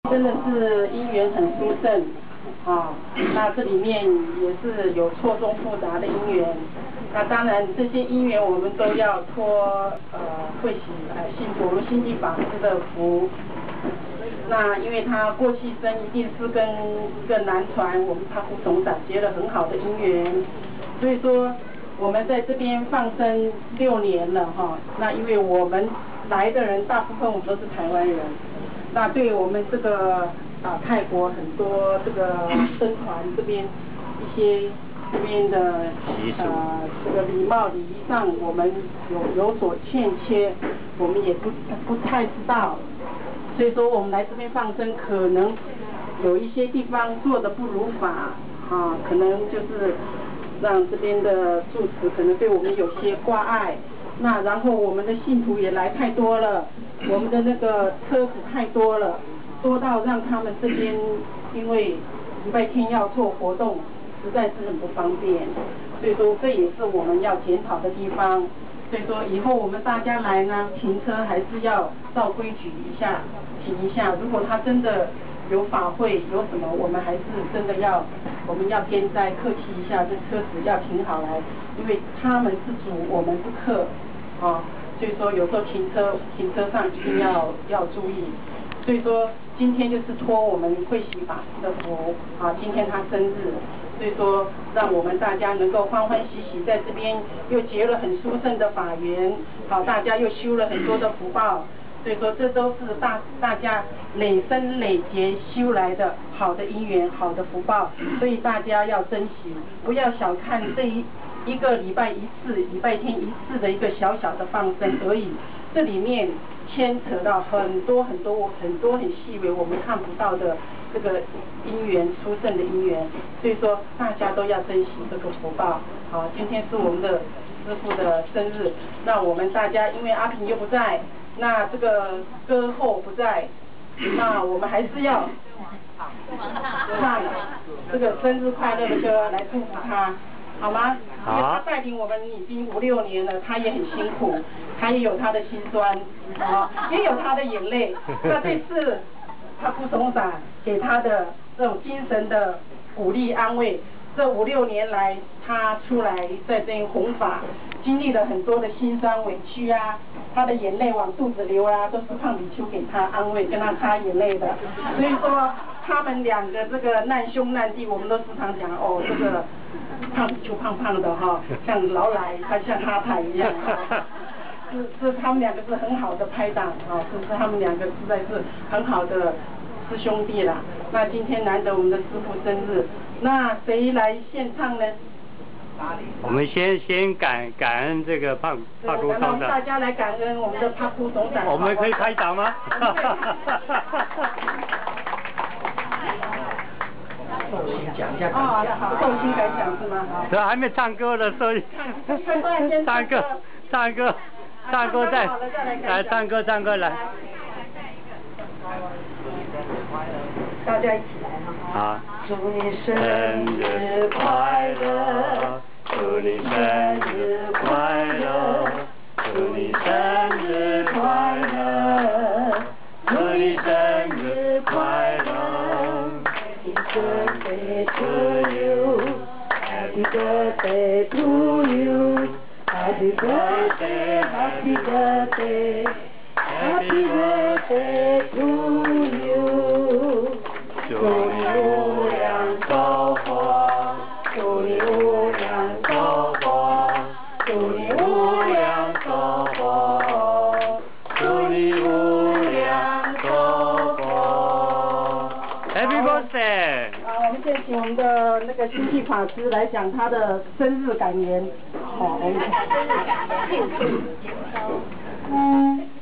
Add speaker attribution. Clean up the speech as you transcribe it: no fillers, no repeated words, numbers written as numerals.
Speaker 1: 真的是因缘很殊胜啊。那这里面也是有错综复杂的因缘。那当然这些因缘我们都要托慧喜信佛罗心地法师的福。那因为他过去生一定是跟一个南传我们帕布总长结了很好的因缘，所以说我们在这边放生6年了哈。那因为我们来的人大部分我们都是台湾人，那对我们这个泰国很多这个僧团这边一些这边的这个礼貌礼仪上我们有所欠缺，我们也不太知道。所以说我们来这边放生，可能有一些地方做的不如法可能就是让这边的住持可能对我们有些挂碍。那然后我们的信徒也来太多了，我们的那个车子太多了，多到让他们这边因为礼拜天要做活动，实在是很不方便。所以说这也是我们要检讨的地方。所以说以后我们大家来呢，停车还是要照规矩停一下。如果他真的有法会有什么，我们还是真的我们要天灾客气一下，这车子要停好来，因为他们是主，我们是客所以说有时候停车上一定要注意。所以说今天就是托我们慧喜法师的福今天他生日，所以说让我们大家能够欢欢喜喜在这边又结了很殊胜的法缘，大家又修了很多的福报。所以说这都是大家累生累劫修来的好的因缘，好的福报，所以大家要珍惜，不要小看这一个礼拜一次、礼拜天一次的一个小小的放生而已，这里面牵扯到很多很细微我们看不到的这个因缘，殊胜的因缘，所以说大家都要珍惜这个福报。好，今天是我们的师父的生日，那我们大家因为阿平又不在，那这个歌后不在，那我们还是要唱这个生日快乐的歌来祝福他，好吗？因为他带领我们已经5、6年了，他也很辛苦，他也有他的辛酸也有他的眼泪。那这次他副总长给他的这种精神的鼓励安慰，这5、6年来他出来在这边弘法，经历了很多的辛酸委屈他的眼泪往肚子流都是胖比丘给他安慰，跟他擦眼泪的。所以说他们2个这个难兄难弟，我们都时常讲这个胖比丘胖胖的像老来他像哈台一样是他们2个是很好的拍档是他们2个实在是很好的师兄弟啦。那今天难得我们的师父生日，那谁来献唱呢？
Speaker 2: 我们先感恩这个帕库总长，
Speaker 1: 大家来感恩我们的帕库总长。
Speaker 2: 我们可以拍掌吗？
Speaker 3: 讲一下
Speaker 1: 好，寿星感想是吗？
Speaker 2: 这还没唱歌的寿星，唱歌再来唱歌来。
Speaker 1: 大家一起来
Speaker 2: 好。
Speaker 1: 祝你生日快乐，祝你生日快乐，祝你生日快乐，祝你生日快乐。Happy birthday to you, happy birthday, happy birthday, happy birthday to you。祝你无量寿佛，祝你无量寿佛，祝你无量寿佛，祝你无量寿佛。
Speaker 2: Happy birthday！
Speaker 1: 我们先请我们的那个心地法师来讲他的生日感言。好，我们。